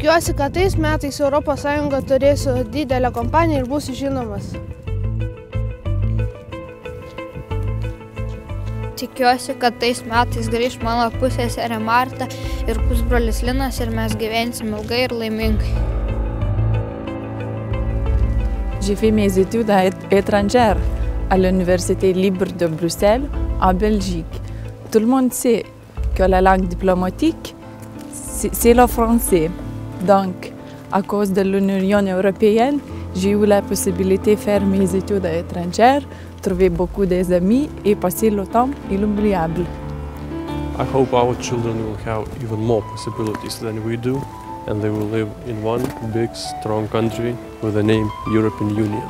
Tikiuosi, kad tais metais ES turės didelę kompaniją ir bus žinomas. Tikiuosi, kad tais metais grįž mano pusseserė Marta ir pusbrolis Linas ir mes gyvensim ilgai ir laimingai. J'ai fait mes études étrangères à l'Université libre de Bruxelles, en Belgique. Tout le monde sait que la langue diplomatique, c'est le français. Donc, à cause de l'Union européenne, j'ai eu la possibilité de faire mes études étrangères, trouver beaucoup d'amis et passer le temps inoubliable. I hope our children will have even more possibilities than we do, and they will live in one big, strong country with the name European Union.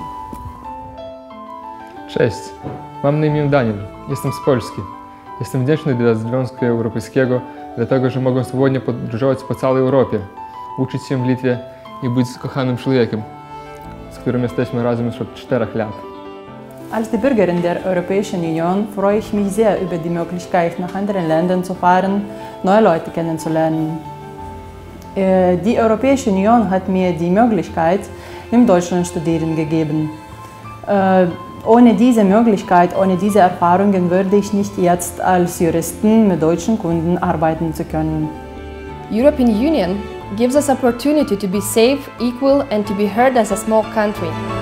Cześć, mam na imię Daniel, jestem z Polski. Jestem wdzięczny dla Związku Europejskiego, dlatego że mogę swobodnie podróżować po całej Europie, uczyć się w Litwie i być kochanym człowiekiem, z którym jesteśmy razem już od 4 lat. Als die Bürgerin der Europäischen Union freue ich mich sehr über die Möglichkeit, nach anderen Ländern zu fahren, neue Leute kennenzulernen. Die Europäische Union hat mir die Möglichkeit, in Deutschland studieren gegeben. Ohne diese Möglichkeit, ohne diese Erfahrungen würde ich nicht jetzt als Juristin mit deutschen Kunden arbeiten zu können. European Union gives us opportunity to be safe, equal and to be heard as a small country.